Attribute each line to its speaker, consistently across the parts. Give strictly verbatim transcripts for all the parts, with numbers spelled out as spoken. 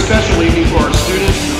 Speaker 1: special evening for our students.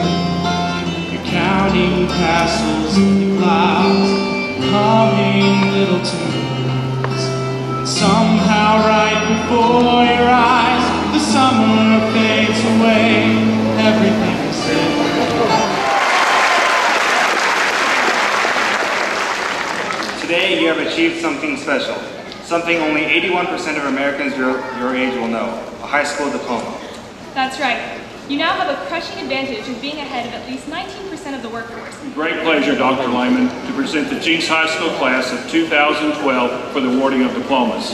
Speaker 2: Castles in the clouds, coming before your eyes, the summer fades away, everything is said.
Speaker 3: Today you have achieved something special, something only eighty-one percent of Americans your, your age will know, a high school diploma.
Speaker 4: That's right. You now have a crushing advantage of being ahead of at least nineteen percent of the workforce.
Speaker 1: Great pleasure, Doctor Lyman, to present the Jinx High School class of two thousand twelve for the awarding of diplomas.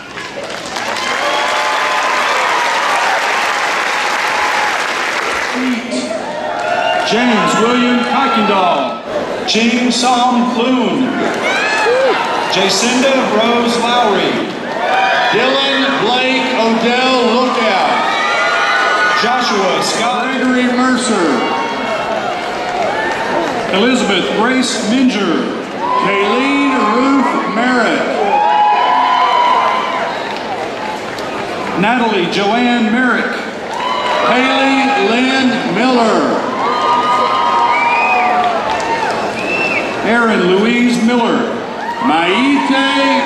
Speaker 2: James William Kuykendall, Jing Som Kloon, Jacinda Rose Lowry, Dylan Blake Odell Lookout, Joshua Scott Gregory Mercer, Elizabeth Grace Minger, Kayleen Ruth Merritt, Natalie Joanne Merrick, Haley Lynn Miller, Erin Louise Miller, Maite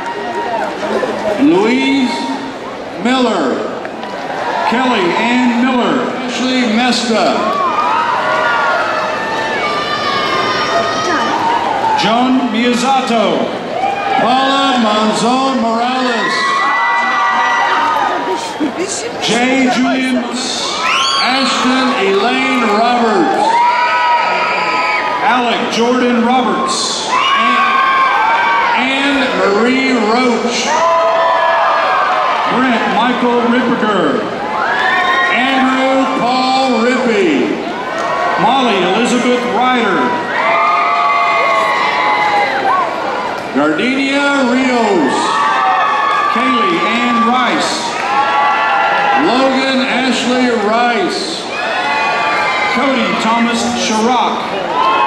Speaker 2: Louise Miller, Kelly Ann Miller, Ashley Mesta, Joan Miyazato, Paula Monzon Morales, Jay Julian, Ashton Elaine Roberts, Alec Jordan Roberts, Anne Marie Roach, Brent Michael Ripperger, Andrew Paul Rippey, Molly Elizabeth Ryder, Gardenia Rios, Kaylee Ann Rice, Logan Ashley Rice, Cody Thomas Sharrock,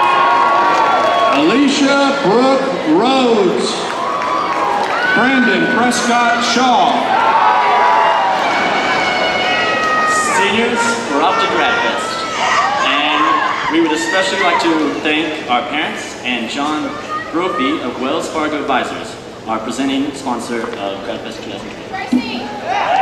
Speaker 2: Alicia Brooke Rhodes, Brandon Prescott Shaw.
Speaker 5: Seniors, we're off to Grad Fest, and we would especially like to thank our parents and John Brophy of Wells Fargo Advisors, our presenting sponsor of Grad Fest twenty twelve.